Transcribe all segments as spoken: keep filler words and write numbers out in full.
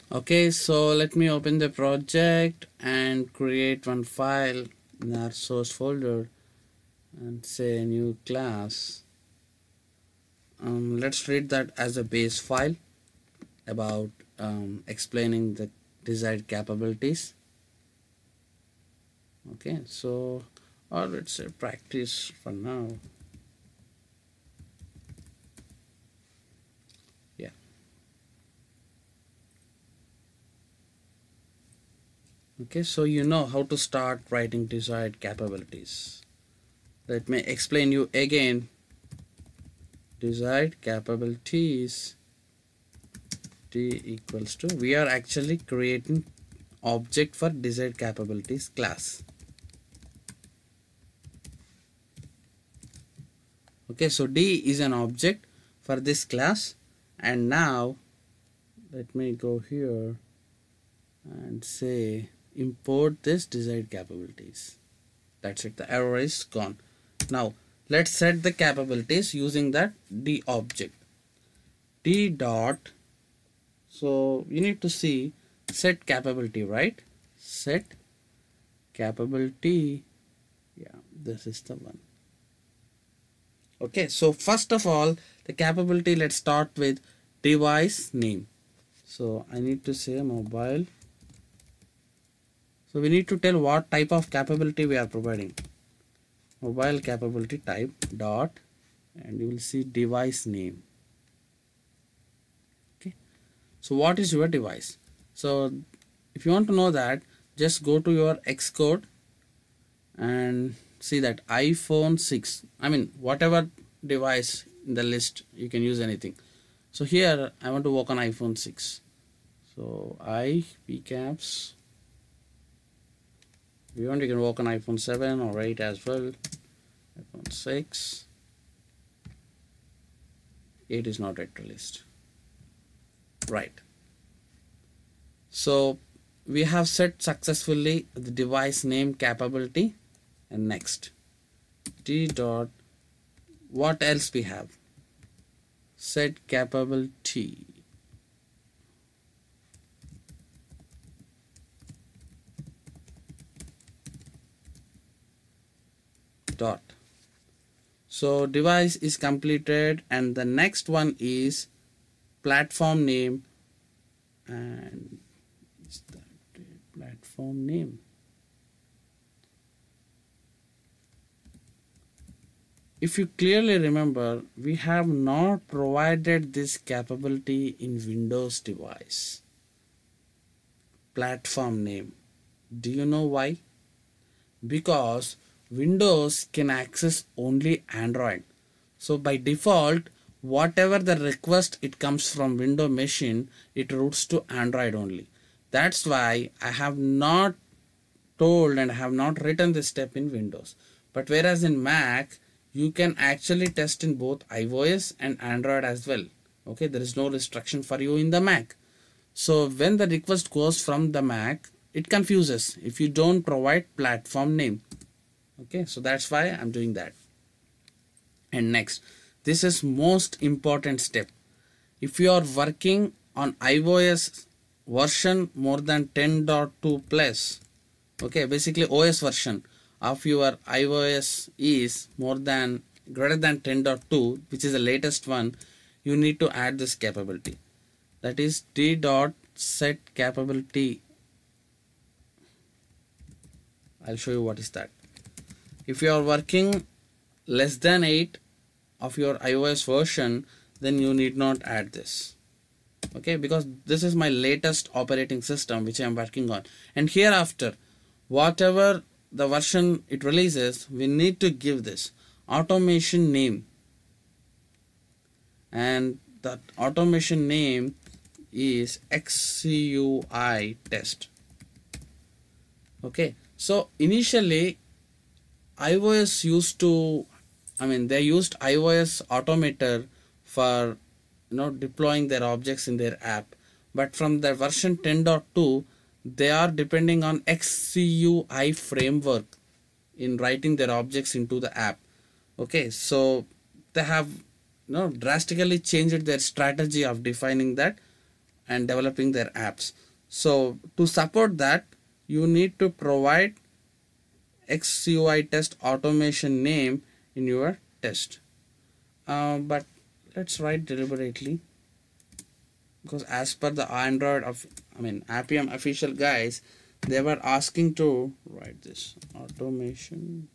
Okay, so let me open the project and create one file in our source folder and say new class. Um, let's treat that as a base file about um, explaining the desired capabilities. Okay, so or let's say practice for now. Yeah. Okay, so you know how to start writing desired capabilities. Let me explain you again. Desired capabilities t equals to, we are actually creating object for desired capabilities class. Okay, so D is an object for this class, and now let me go here and say import this desired capabilities. That's it, the error is gone. Now let's set the capabilities using that D object. D dot, so you need to see set capability, right? Set capability, yeah, this is the one. Okay, so first of all, the capability, let's start with device name. So I need to say mobile. So we need to tell what type of capability we are providing. Mobile capability type dot, and you will see device name. Okay, so what is your device? So if you want to know that, just go to your Xcode and see that iPhone six, I mean whatever device in the list, you can use anything. So here I want to work on iPhone six, so I p caps. If you want, you can work on iPhone seven or eight as well. iPhone six, eight is not yet released, right? So we have set successfully the device name capability, and next d dot, what else we have? Set capability dot. So device is completed, and the next one is platform name, and is that platform name? If you clearly remember, we have not provided this capability in Windows device. Platform name. Do you know why? Because Windows can access only Android. So by default, whatever the request it comes from Windows machine, it routes to Android only. That's why I have not told and have not written this step in Windows. But whereas in Mac, you can actually test in both iOS and Android as well. Okay, there is no restriction for you in the Mac. So when the request goes from the Mac, it confuses if you don't provide platform name. Okay, so that's why I'm doing that. And next, this is most important step. If you are working on iOS version more than ten point two plus, okay, basically O S version of your iOS is more than greater than ten point two, which is the latest one, you need to add this capability. That is d dot set capability. I'll show you what is that. If you are working less than eight of your iOS version, then you need not add this. Okay, because this is my latest operating system which I am working on, and hereafter whatever the version it releases, we need to give this automation name, and that automation name is X C U I test. Okay, so initially iOS used to, I mean they used iOS Automator for you know deploying their objects in their app, but from the version ten point two they are depending on X C U I framework in writing their objects into the app. Okay, so they have you know drastically changed their strategy of defining that and developing their apps. So to support that, you need to provide X U I test automation name in your test. Uh, but let's write deliberately, because as per the Android of I mean Appium official guys, they were asking to write this automation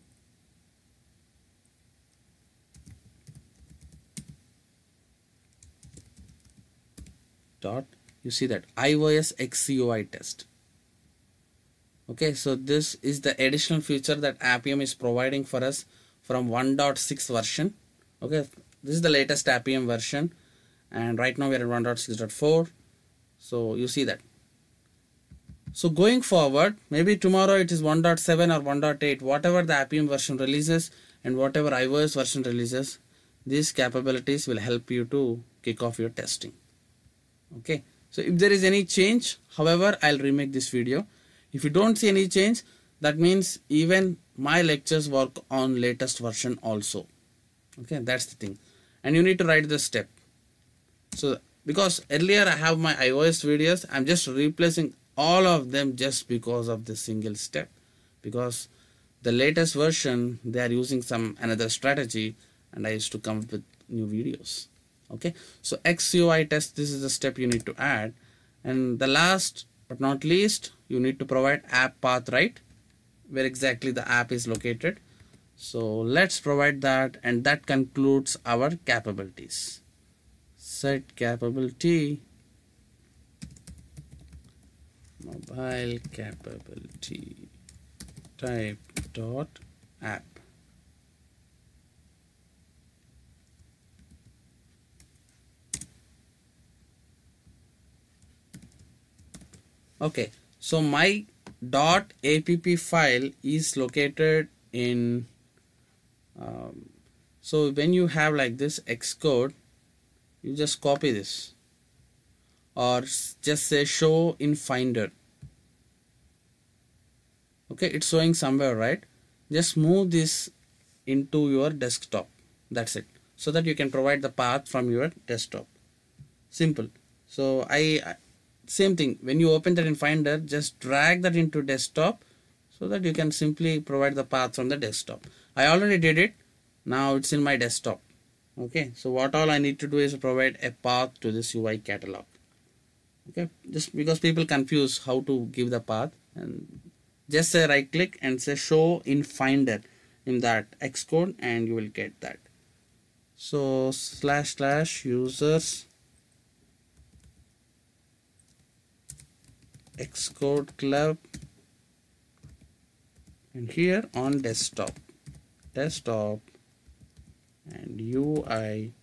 dot, you see that iOS X U I test. Okay, so this is the additional feature that Appium is providing for us from one point six version. Okay, this is the latest Appium version, and right now we are at one point six point four. So you see that. So going forward, maybe tomorrow it is one point seven or one point eight, whatever the Appium version releases and whatever iOS version releases, these capabilities will help you to kick off your testing. Okay, so if there is any change, however, I'll remake this video. If you don't see any change, that means even my lectures work on latest version also. Okay, that's the thing. And you need to write the step. So because earlier I have my iOS videos, I'm just replacing all of them just because of the single step. Because the latest version, they are using some another strategy, and I used to come up with new videos. Okay, so X U I test, this is the step you need to add. And the last but not least, you need to provide app path, right? Where exactly the app is located. So let's provide that, and that concludes our capabilities. Set capability, mobile capability type dot app. Okay, so my .app file is located in um, so when you have like this Xcode, you just copy this or just say show in Finder. Okay, it's showing somewhere, right? Just move this into your desktop. That's it, so that you can provide the path from your desktop. Simple. So I same thing, when you open that in Finder, just drag that into desktop so that you can simply provide the path from the desktop. I already did it. Now it's in my desktop. Okay, so what all I need to do is provide a path to this U I catalog. Okay, just because people confuse how to give the path, and just say right click and say show in Finder in that Xcode, and you will get that. So slash slash users Xcode club, and here on desktop, desktop and U I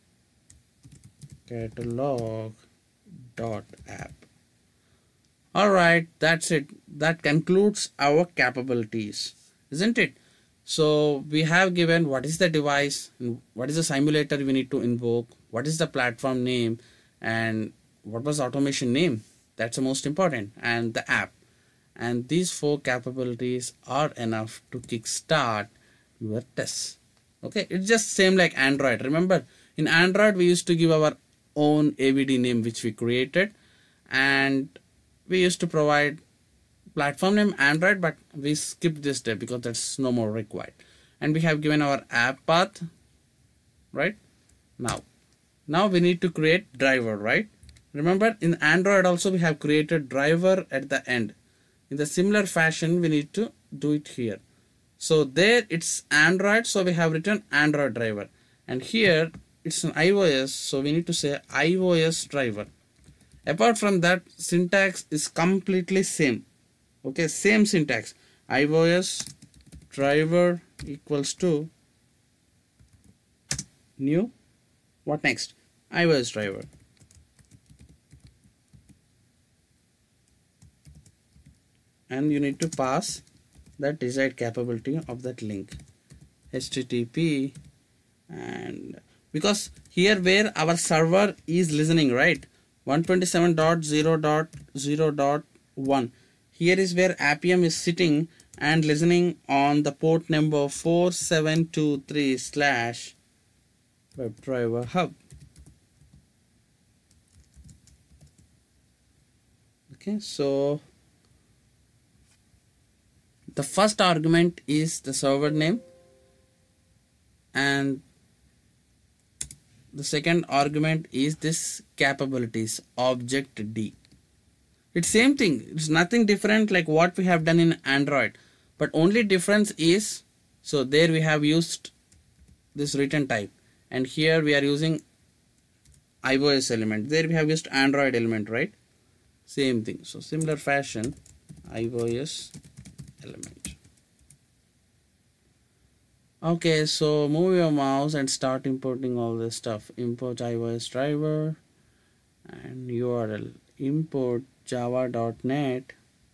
catalog dot app. All right, that's it. That concludes our capabilities, isn't it? So we have given what is the device, what is the simulator we need to invoke, what is the platform name, and what was automation name. That's the most important, and the app. And these four capabilities are enough to kickstart your tests. Okay, it's just same like Android. Remember, in Android we used to give our own A V D name which we created, and we used to provide platform name Android, but we skipped this step because that's no more required. And we have given our app path, right? Now, now we need to create driver, right? Remember, in Android also we have created driver at the end. In the similar fashion, we need to do it here. So there it's Android, so we have written Android driver. And here it's an iOS, so we need to say iOS driver. Apart from that, syntax is completely same. Okay, same syntax. iOS driver equals to new. What next? iOS driver. And you need to pass that desired capability of that link, H T T P, and because here where our server is listening, right, one twenty-seven dot zero dot zero dot one, here is where Appium is sitting and listening on the port number four seven two three slash WebDriver Hub. Okay, so the first argument is the server name, and the second argument is this capabilities object D. It's same thing. It's nothing different like what we have done in Android, but only difference is, so there we have used this return type, and here we are using iOS element. There we have used Android element, right? Same thing. So similar fashion, iOS element. Okay, so move your mouse and start importing all this stuff. Import iOS driver and U R L. Import java dot net,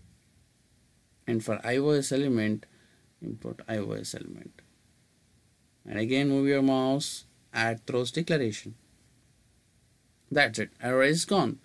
and for iOS element, import iOS element. And again, move your mouse, add throws declaration. That's it. Error is gone.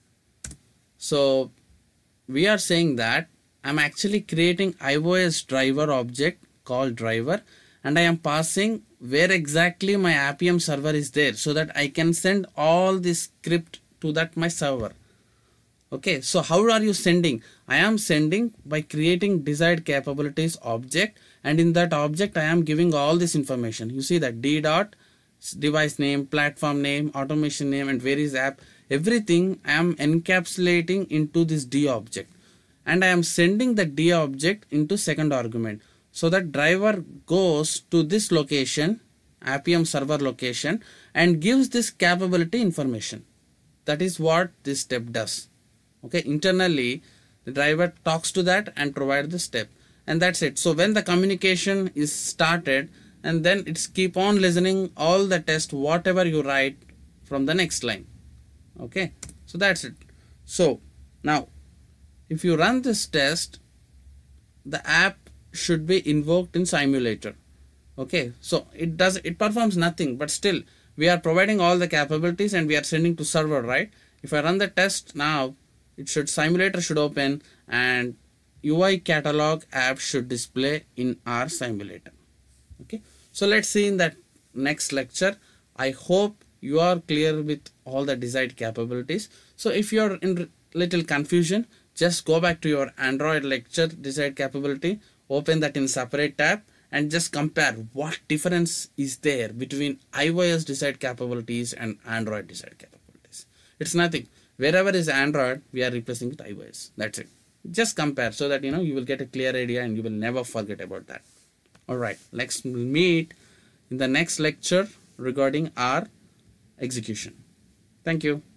So we are saying that I'm actually creating iOS driver object called driver, and I am passing where exactly my Appium server is there, so that I can send all this script to that my server. Okay, so how are you sending? I am sending by creating desired capabilities object, and in that object I am giving all this information. You see that D dot device name, platform name, automation name, and where is app, everything I am encapsulating into this D object, and I am sending the D object into second argument. So that driver goes to this location, Appium server location, and gives this capability information. That is what this step does. Okay, internally the driver talks to that and provides the step, and that's it. So when the communication is started, and then it's keep on listening all the test whatever you write from the next line. Okay, so that's it. So now if you run this test, the app should be invoked in simulator. Okay, so it does it performs nothing, but still we are providing all the capabilities and we are sending to server, right? If I run the test now, it should simulator should open and U I catalog app should display in our simulator. Okay, so let's see in that next lecture. I hope you are clear with all the desired capabilities. So if you are in little confusion, just go back to your Android lecture desired capability, open that in separate tab, and just compare what difference is there between iOS desired capabilities and Android desired capabilities. It's nothing. Wherever is Android, we are replacing with iOS. That's it. Just compare so that you know you will get a clear idea and you will never forget about that. Alright, let's meet in the next lecture regarding our execution. Thank you.